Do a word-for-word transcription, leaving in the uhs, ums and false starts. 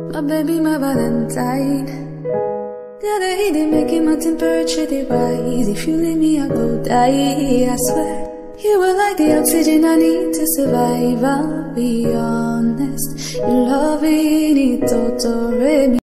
My baby, my Valentine. The other day they making my temperature they rise. If you leave me, I go die. I swear, you were like the oxygen I need to survive. I'll be honest, your love ain't it,